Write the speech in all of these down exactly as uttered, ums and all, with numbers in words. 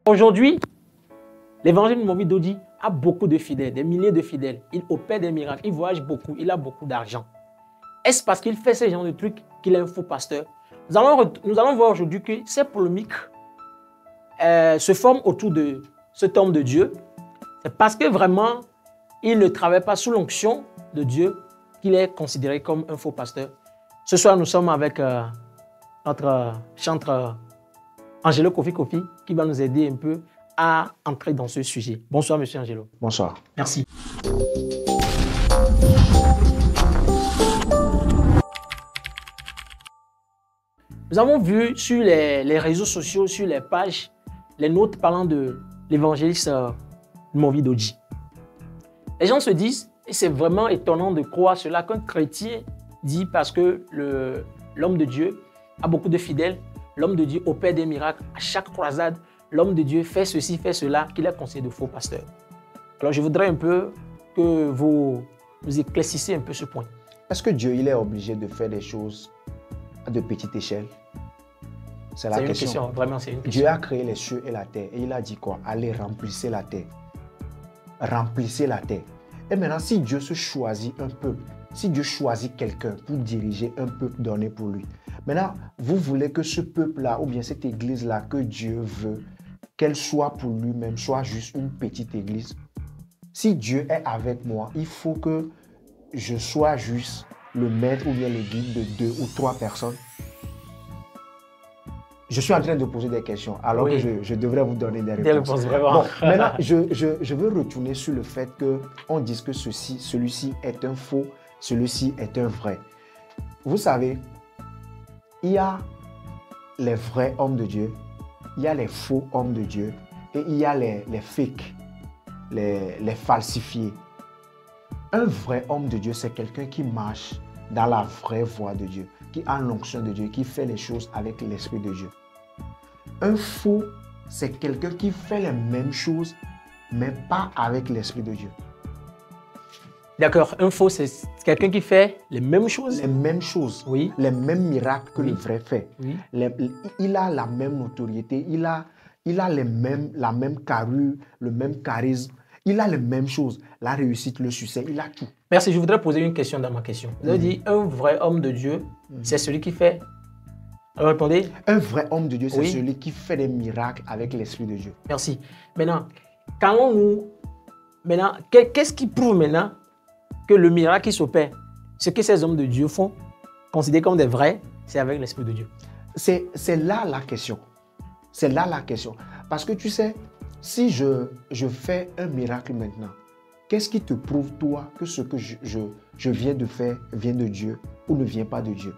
Aujourd'hui, l'évangile de Momy Dodji a beaucoup de fidèles, des milliers de fidèles. Il opère des miracles, il voyage beaucoup, il a beaucoup d'argent. Est-ce parce qu'il fait ce genre de trucs qu'il est un faux pasteur? Nous allons, nous allons voir aujourd'hui que ces polémiques euh, se forment autour de cet homme de Dieu. C'est parce que vraiment, il ne travaille pas sous l'onction de Dieu qu'il est considéré comme un faux pasteur. Ce soir, nous sommes avec euh, notre euh, chantre euh, Angelo Kofi Kofi qui va nous aider un peu à entrer dans ce sujet. Bonsoir, monsieur Angelo. Bonsoir. Merci. Nous avons vu sur les, les réseaux sociaux, sur les pages, les notes parlant de l'évangéliste euh, Momy Dodji. Les gens se disent, et c'est vraiment étonnant de croire cela, qu'un chrétien dit parce que l'homme de Dieu a beaucoup de fidèles, l'homme de Dieu opère des miracles à chaque croisade, l'homme de Dieu fait ceci, fait cela, qu'il est conseillé de faux pasteur. Alors je voudrais un peu que vous, vous éclaircissiez un peu ce point. Est-ce que Dieu il est obligé de faire des choses à de petite échelle? C'est la une question. question. Vraiment, c'est une question. Dieu a créé les cieux et la terre et il a dit quoi? Allez, remplissez la terre. Remplissez la terre. Et maintenant, si Dieu se choisit un peuple, si Dieu choisit quelqu'un pour diriger un peuple donné pour lui, maintenant, vous voulez que ce peuple-là, ou bien cette église-là que Dieu veut, qu'elle soit pour lui-même, soit juste une petite église. Si Dieu est avec moi, il faut que je sois juste le maître ou bien le guide de deux ou trois personnes. Je suis en train de poser des questions, alors oui. que je, je devrais vous donner des réponses. Des réponses vraiment. Bon, maintenant, je, je, je veux retourner sur le fait qu'on dise que ceci, celui-ci est un faux, celui-ci est un vrai. Vous savez, il y a les vrais hommes de Dieu, il y a les faux hommes de Dieu et il y a les, les fakes, les, les falsifiés. Un vrai homme de Dieu, c'est quelqu'un qui marche dans la vraie voie de Dieu, qui a l'onction de Dieu, qui fait les choses avec l'Esprit de Dieu. Un faux, c'est quelqu'un qui fait les mêmes choses, mais pas avec l'Esprit de Dieu. D'accord, un faux, c'est quelqu'un qui fait les mêmes choses. Les mêmes choses, oui. Les mêmes miracles que oui. le vrai fait. Oui. Les, il a la même notoriété, il a, il a les mêmes, la même carrure, le même charisme. Il a les mêmes choses, la réussite, le succès, il a tout. Merci, je voudrais poser une question dans ma question. Vous avez mmh. dit, un vrai homme de Dieu, mmh. c'est celui qui fait... Alors, répondez. Un vrai homme de Dieu, c'est oui. celui qui fait des miracles avec l'Esprit de Dieu. Merci. Maintenant, quand nous... Maintenant, qu'est-ce qui prouve maintenant que le miracle qui s'opère, ce que ces hommes de Dieu font, considérés comme des vrais, c'est avec l'Esprit de Dieu? C'est là la question. C'est là la question. Parce que tu sais, si je, je fais un miracle maintenant, qu'est-ce qui te prouve, toi, que ce que je, je, je viens de faire vient de Dieu ou ne vient pas de Dieu?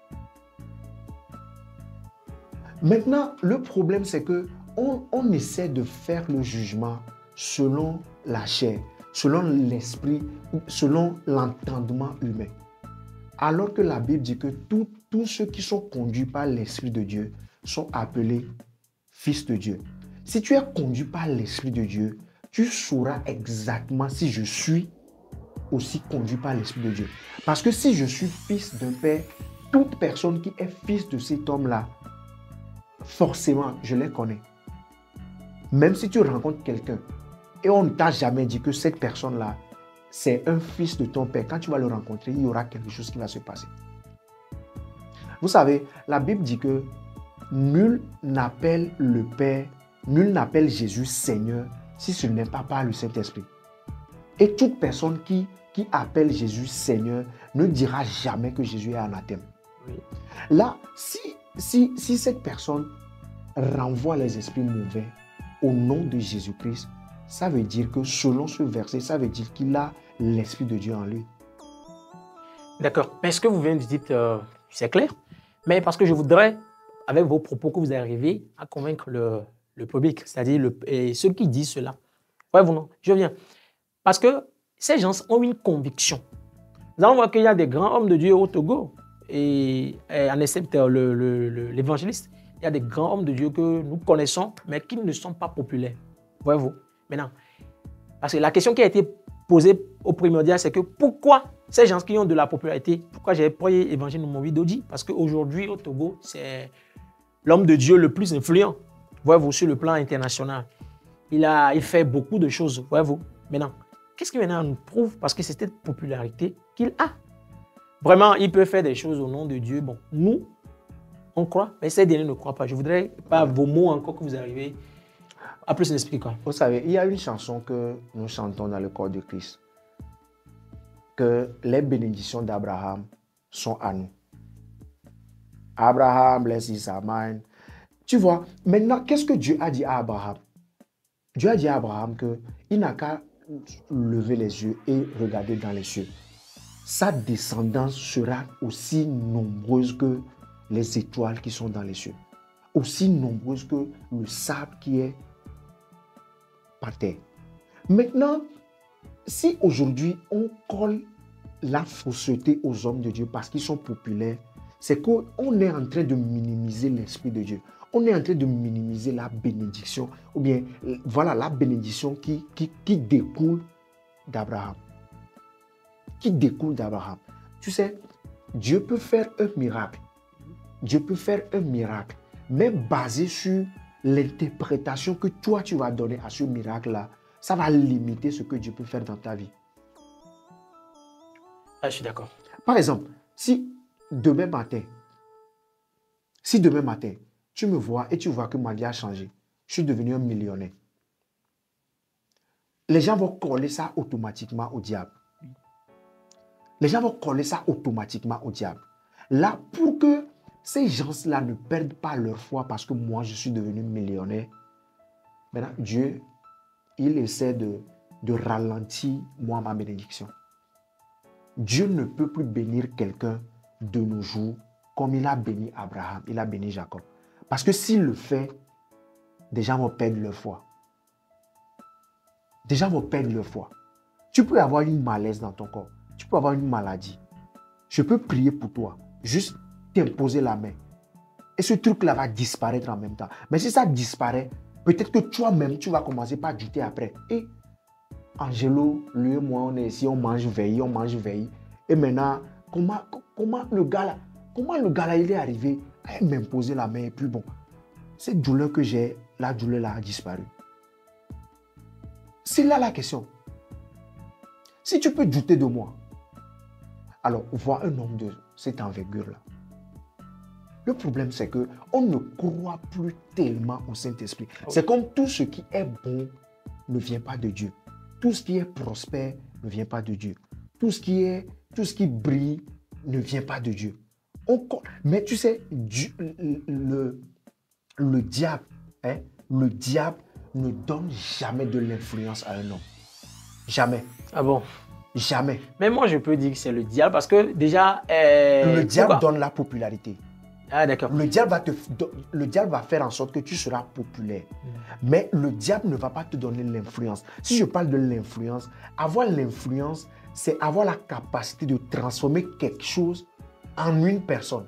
Maintenant, le problème, c'est qu'on on essaie de faire le jugement selon la chair, selon l'esprit, selon l'entendement humain. Alors que la Bible dit que tous ceux qui sont conduits par l'Esprit de Dieu sont appelés fils de Dieu. Si tu es conduit par l'Esprit de Dieu, tu sauras exactement si je suis aussi conduit par l'Esprit de Dieu. Parce que si je suis fils d'un père, toute personne qui est fils de cet homme-là, forcément, je les connais. Même si tu rencontres quelqu'un et on ne t'a jamais dit que cette personne-là, c'est un fils de ton père, quand tu vas le rencontrer, il y aura quelque chose qui va se passer. Vous savez, la Bible dit que nul n'appelle le Père, nul n'appelle Jésus Seigneur si ce n'est pas par le Saint-Esprit. Et toute personne qui, qui appelle Jésus Seigneur ne dira jamais que Jésus est anathème. Oui. Là, si, si, si cette personne renvoie les esprits mauvais au nom de Jésus-Christ, ça veut dire que selon ce verset, ça veut dire qu'il a l'Esprit de Dieu en lui. D'accord. Mais ce que vous venez de dire, euh, c'est clair. Mais parce que je voudrais, avec vos propos, que vous arrivez à convaincre le, le public, c'est-à-dire le, et ceux qui disent cela. Ouais, vous non, je viens. Parce que ces gens ont une conviction. Nous allons voir qu'il y a des grands hommes de Dieu au Togo, et, et en excepte l'évangéliste, il y a des grands hommes de Dieu que nous connaissons, mais qui ne sont pas populaires. Voyez-vous. Maintenant, parce que la question qui a été posée au primordial, c'est que pourquoi ces gens qui ont de la popularité, pourquoi j'ai pris l'évangile de Momy Dodji? Parce qu'aujourd'hui, au Togo, c'est l'homme de Dieu le plus influent. voyez-vous, sur le plan international. Il, a, il fait beaucoup de choses, voyez-vous. Maintenant, qu'est-ce qui maintenant nous prouve? Parce que c'est cette popularité qu'il a. Vraiment, il peut faire des choses au nom de Dieu. Bon, nous, on croit, mais ces derniers ne croient pas. Je voudrais pas vos mots encore que vous arrivez à plus expliquer quoi. Vous savez, il y a une chanson que nous chantons dans le corps de Christ, que les bénédictions d'Abraham sont à nous. Abraham, bless his mine. Tu vois, maintenant, qu'est-ce que Dieu a dit à Abraham? Dieu a dit à Abraham qu'il n'a qu'à lever les yeux et regarder dans les cieux. Sa descendance sera aussi nombreuse que les étoiles qui sont dans les cieux. Aussi nombreuse que le sable qui est par terre. Maintenant, si aujourd'hui on colle la fausseté aux hommes de Dieu parce qu'ils sont populaires, c'est qu'on est en train de minimiser l'Esprit de Dieu. On est en train de minimiser la bénédiction, ou bien, voilà, la bénédiction qui, qui, qui découle d'Abraham. Qui découle d'Abraham. Tu sais, Dieu peut faire un miracle. Dieu peut faire un miracle, mais basé sur l'interprétation que toi, tu vas donner à ce miracle-là, ça va limiter ce que Dieu peut faire dans ta vie. Ah, je suis d'accord. Par exemple, si demain matin, si demain matin, tu me vois et tu vois que ma vie a changé, je suis devenu un millionnaire, les gens vont coller ça automatiquement au diable. Les gens vont coller ça automatiquement au diable. Là, pour que ces gens-là ne perdent pas leur foi parce que moi, je suis devenu millionnaire, maintenant, Dieu, il essaie de, de ralentir, moi, ma bénédiction. Dieu ne peut plus bénir quelqu'un de nos jours comme il a béni Abraham, il a béni Jacob. Parce que s'il le fait, des gens vont perdre leur foi. Des gens vont perdre leur foi. Tu peux avoir une malaise dans ton corps. Tu peux avoir une maladie. Je peux prier pour toi. Juste t'imposer la main. Et ce truc-là va disparaître en même temps. Mais si ça disparaît, peut-être que toi-même, tu vas commencer par douter après. Et Angelo, lui et moi, on est ici, on mange veille, on mange veille. Et maintenant, comment, comment le gars là, comment le gars là, il est arrivé à m'imposer la main? Et puis bon, cette douleur que j'ai, la douleur là a disparu. C'est là la question. Si tu peux douter de moi, alors vois un homme de cette envergure-là. Le problème, c'est qu'on ne croit plus tellement au Saint-Esprit. Okay. C'est comme tout ce qui est bon ne vient pas de Dieu. Tout ce qui est prospère ne vient pas de Dieu. Tout ce qui est, tout ce qui brille ne vient pas de Dieu. On, mais tu sais, Dieu, le, le, le diable, hein, le diable ne donne jamais de l'influence à un homme. Jamais. Ah bon? Jamais. Mais moi, je peux dire que c'est le diable parce que déjà... Euh, le diable pourquoi? donne la popularité. Ah, d'accord. Le diable va te, le diable va faire en sorte que tu seras populaire. Mmh. Mais le diable ne va pas te donner l'influence. Si je parle de l'influence, avoir l'influence, c'est avoir la capacité de transformer quelque chose en une personne.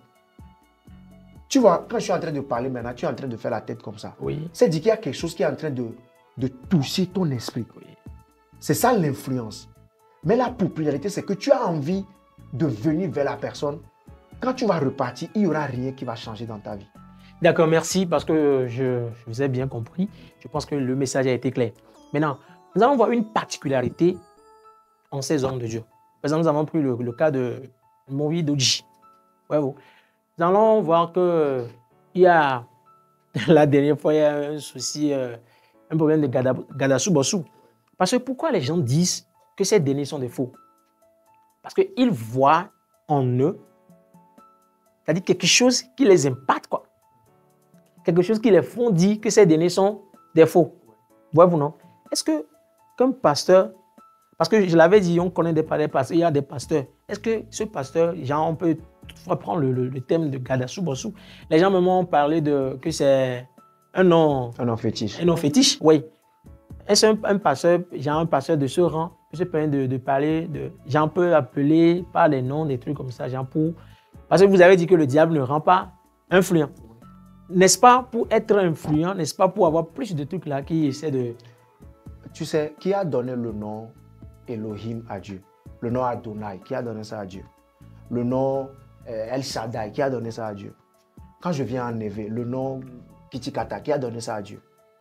Tu vois, quand je suis en train de parler maintenant, tu es en train de faire la tête comme ça. Oui. C'est dire qu'il y a quelque chose qui est en train de, de toucher ton esprit. Oui. C'est ça l'influence. Mais la popularité, c'est que tu as envie de venir vers la personne. Quand tu vas repartir, il n'y aura rien qui va changer dans ta vie. D'accord, merci parce que je, je vous ai bien compris. Je pense que le message a été clair. Maintenant, nous allons voir une particularité en ces hommes de Dieu. Par exemple, nous avons pris le, le cas de Moïse Dodji. Ouais, bon. Nous allons voir qu'il y a, la dernière fois, il y a un souci, euh, un problème de Gadassou Bossou. Parce que pourquoi les gens disent que ces derniers sont des faux? Parce qu'ils voient en eux, c'est-à-dire quelque chose qui les impacte, quoi. Quelque chose qui les font dire que ces derniers sont des faux. Voyez-vous, non? Est-ce que, comme pasteur, parce que je l'avais dit, on connaît des pasteurs, il y a des pasteurs. Est-ce que ce pasteur, genre, on peut toutefois prendre le, le, le thème de Gadassou Bossou? Les gens me m'ont parlé de que c'est un nom... Un nom fétiche. Un nom fétiche, oui. Est-ce un, un pasteur, genre un pasteur de ce rang, peut se permettre de, de parler de... J'en peux appeler par les noms, des trucs comme ça, genre pour... Parce que vous avez dit que le diable ne rend pas influent. N'est-ce pas pour être influent, n'est-ce pas pour avoir plus de trucs là qui essaient de... Tu sais, qui a donné le nom Elohim à Dieu? Le nom Adonai, qui a donné ça à Dieu? Le nom euh, El Shaddai, qui a donné ça à Dieu? Quand je viens en Névé, le nom Kitikata, qui a donné ça à Dieu?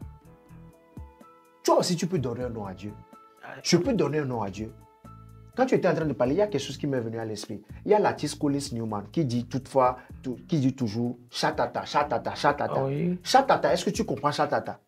Toi aussi, tu peux donner un nom à Dieu. Je peux donner un nom à Dieu. Quand tu étais en train de parler, il y a quelque chose qui m'est venu à l'esprit. Il y a l'artiste Collins Newman qui dit toutefois, tout, qui dit toujours chatata, chatata, chatata. Oui. Chatata, est-ce que tu comprends chatata?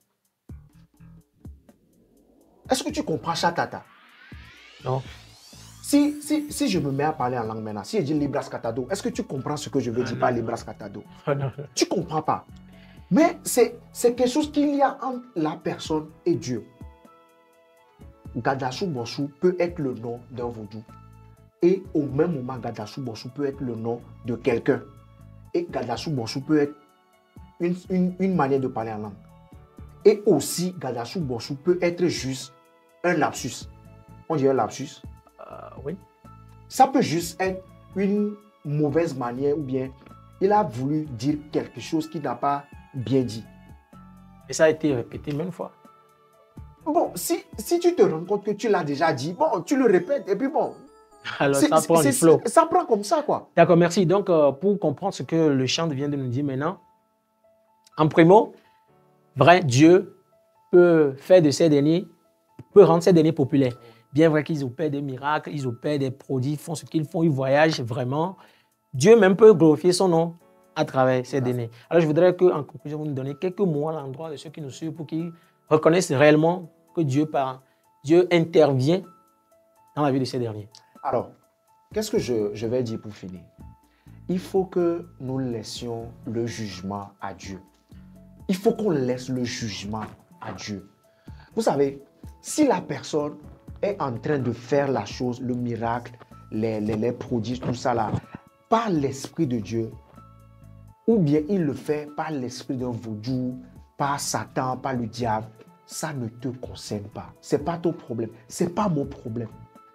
Est-ce que tu comprends chatata? Non. Si, si, si je me mets à parler en langue maintenant, si je dis libras catado, est-ce que tu comprends ce que je veux dire par libras catado? Tu ne comprends pas. Mais c'est quelque chose qu'il y a entre la personne et Dieu. Gadassou Bossou peut être le nom d'un vaudou. Et au même moment, Gadassou Bossou peut être le nom de quelqu'un. Et Gadassou Bossou peut être une, une, une manière de parler en langue. Et aussi, Gadassou Bossou peut être juste un lapsus. On dit un lapsus? Euh, oui. Ça peut juste être une mauvaise manière ou bien il a voulu dire quelque chose qu'il n'a pas bien dit. Et ça a été répété même fois. Bon, si, si tu te rends compte que tu l'as déjà dit, bon, tu le répètes et puis bon. Alors ça prend du flow. Ça prend comme ça, quoi. D'accord, merci. Donc, euh, pour comprendre ce que le chant vient de nous dire maintenant, en primo, vrai, Dieu peut faire de ces derniers, peut rendre ces derniers populaires. Bien vrai qu'ils opèrent des miracles, ils opèrent des prodiges, font ce qu'ils font, ils voyagent vraiment. Dieu même peut glorifier son nom à travers ces derniers. Alors, je voudrais qu'en conclusion, vous nous donniez quelques mots à l'endroit de ceux qui nous suivent pour qu'ils reconnaissent réellement que Dieu, par, Dieu intervient dans la vie de ces derniers. Alors, qu'est-ce que je, je vais dire pour finir? Il faut que nous laissions le jugement à Dieu. Il faut qu'on laisse le jugement à Dieu. Vous savez, si la personne est en train de faire la chose, le miracle, les, les, les prodiges, tout ça là, par l'Esprit de Dieu, ou bien il le fait par l'esprit d'un vaudou, par Satan, par le diable, ça ne te concerne pas. Ce n'est pas ton problème. Ce n'est pas mon problème.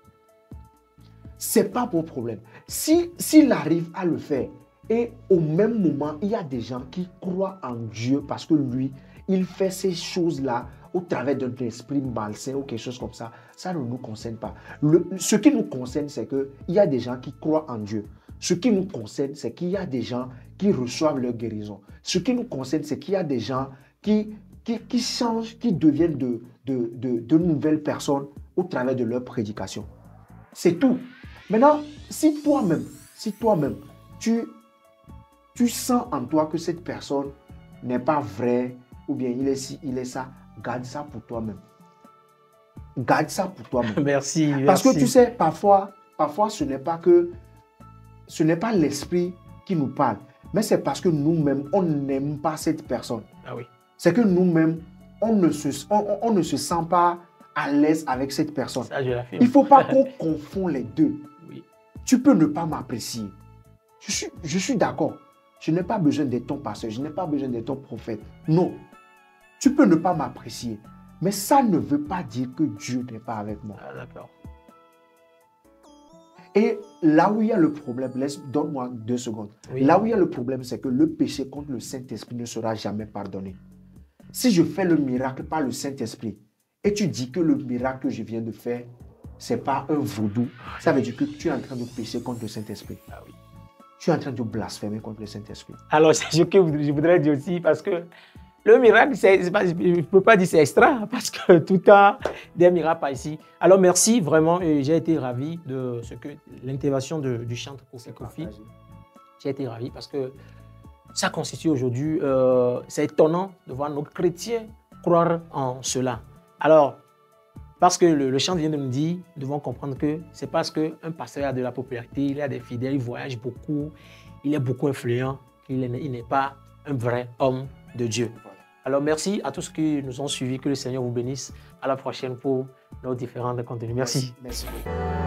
Ce n'est pas mon problème. Si, s'il arrive à le faire, et au même moment, il y a des gens qui croient en Dieu parce que lui, il fait ces choses-là au travers d'un esprit malsain ou quelque chose comme ça, ça ne nous concerne pas. Le, ce qui nous concerne, c'est qu'il y a des gens qui croient en Dieu. Ce qui nous concerne, c'est qu'il y a des gens qui reçoivent leur guérison. Ce qui nous concerne, c'est qu'il y a des gens qui, qui, qui changent, qui deviennent de, de, de, de nouvelles personnes au travers de leur prédication. C'est tout. Maintenant, si toi-même, si toi-même, tu, tu sens en toi que cette personne n'est pas vraie, ou bien il est ci, il est ça, garde ça pour toi-même. Garde ça pour toi-même. Merci, merci. Parce que tu sais, parfois, parfois ce n'est pas que ce n'est pas l'esprit qui nous parle, mais c'est parce que nous-mêmes, on n'aime pas cette personne. Ah oui. C'est que nous-mêmes, on, ne se, on, on ne se sent pas à l'aise avec cette personne. Ça, je l'affirme. Il ne faut pas qu'on confond les deux. Oui. Tu peux ne pas m'apprécier. Je suis, je suis d'accord. Je n'ai pas besoin d'être ton pasteur. Je n'ai pas besoin d'être ton prophète. Non. Tu peux ne pas m'apprécier. Mais ça ne veut pas dire que Dieu n'est pas avec moi. Ah, d'accord. Et là où il y a le problème, laisse, donne-moi deux secondes. Oui. Là où il y a le problème, c'est que le péché contre le Saint-Esprit ne sera jamais pardonné. Si je fais le miracle par le Saint-Esprit et tu dis que le miracle que je viens de faire, ce n'est pas un vaudou, ça veut dire que tu es en train de pécher contre le Saint-Esprit. Ah oui. Tu es en train de blasphémer contre le Saint-Esprit. Alors, c'est ce que je voudrais dire aussi, parce que le miracle, c'est, c'est pas, je ne peux pas dire c'est extra, parce que tout cas, des miracles par ici. Alors, merci vraiment. J'ai été ravi de ce que l'intervention de, du chantre Kofi Kofi. J'ai été ravi parce que ça constitue aujourd'hui, euh, c'est étonnant de voir nos chrétiens croire en cela. Alors, parce que le, le chant vient de nous dire, nous devons comprendre que c'est parce qu'un pasteur a de la popularité, il a des fidèles, il voyage beaucoup, il est beaucoup influent, qu'il n'est pas un vrai homme de Dieu. Alors, merci à tous ceux qui nous ont suivis. Que le Seigneur vous bénisse. À la prochaine pour nos différents contenus. Merci. Merci, merci beaucoup.